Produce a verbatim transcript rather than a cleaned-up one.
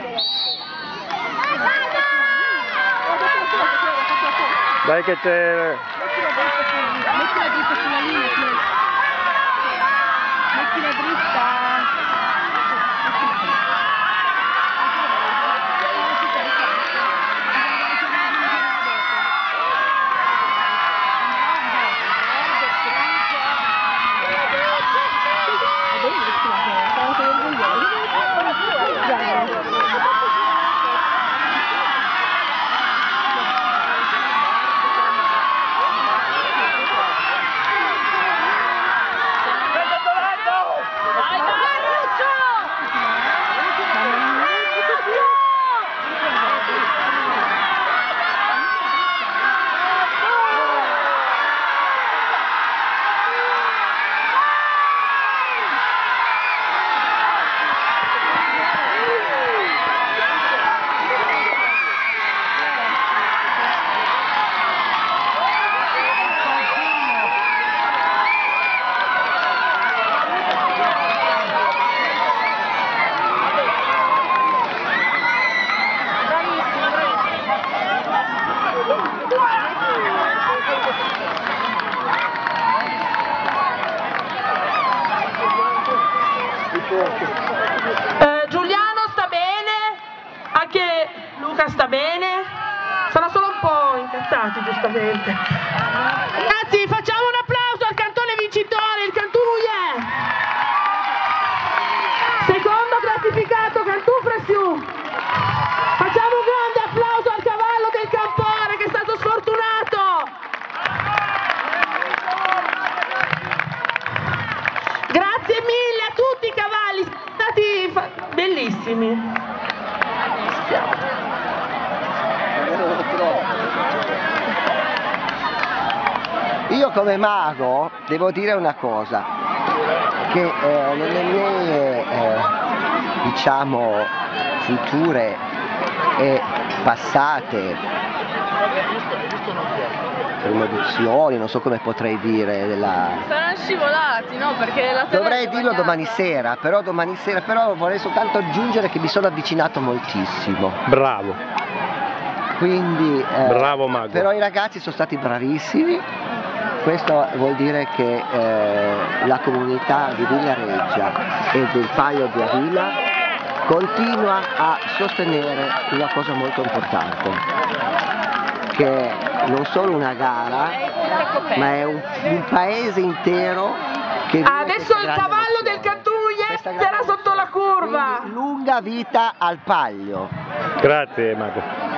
Dai che c'è... Mettila dritta sulla linea, mettila dritta. Eh, Giuliano sta bene, anche Luca sta bene, sono solo un po' incazzati giustamente. Ragazzi, facciamo un applauso al cantone vincitore, il Cantù Uie. Secondo classificato Cantù Frasiù. Facciamo un grande applauso al cavallo del Campore che è stato sfortunato. Grazie mille a tutti i cavalli, sono stati bellissimi. Io come mago devo dire una cosa, che eh, nelle mie eh, diciamo future e passate promozioni, non so come potrei dire, della... Saranno scivolati, no? Perché la dovrei dirlo domani sera, però domani sera, però vorrei soltanto aggiungere che mi sono avvicinato moltissimo. Bravo. Quindi, eh, Bravo mago. Però i ragazzi sono stati bravissimi, questo vuol dire che eh, la comunità di Villareggia e del Paio di Avila continua a sostenere una cosa molto importante, che non solo una gara, ma è un, un paese intero che vive adesso il cavallo del Cantù Uie sarà sotto la curva. Quindi lunga vita al Paglio. Grazie mago.